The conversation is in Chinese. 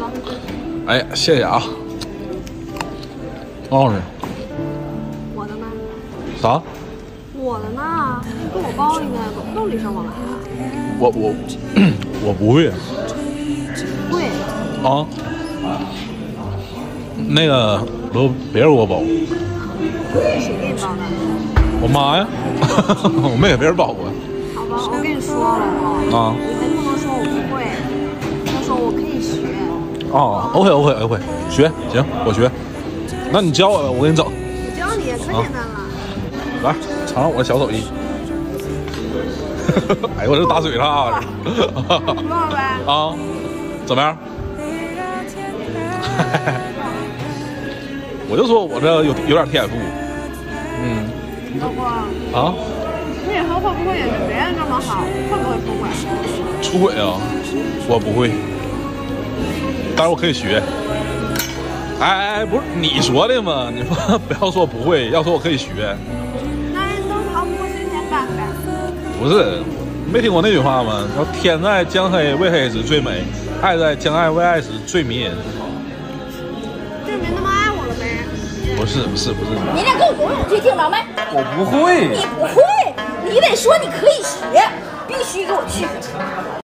哎呀，谢谢啊，挺好吃。 我的呢？ 啥？ 我的呢？跟我包应该都礼尚往来啊。 我不会。 会啊？那个都别人给我包。 谁给你包的？ 我妈呀，我没给别人包过。 好吧，我跟你说了啊， 你还不能说我不会，要说我可以学。 哦 ，OK， 学行，我学。那你教我，我给你整。 我教你，可简单了。 来，尝尝我的小手艺。哎呦，我这大嘴了。 不要呗。 啊，怎么样？我就说我这有点天赋。 老公啊？ 你以后会不会也跟别人这么好？会不会出轨？ 出轨啊？我不会，但是我可以学。哎，不是你说的吗？你不要说不会，要说我可以学。 男人都逃不过金钱绊呗。 不是，没听过那句话吗？叫天在将黑为黑时最美，爱在将爱为爱时最迷人。 就没那么爱我了呗。 不是。 你俩给我游泳去，听着没？ 我不会。 你不会，你得说你可以学，必须给我去。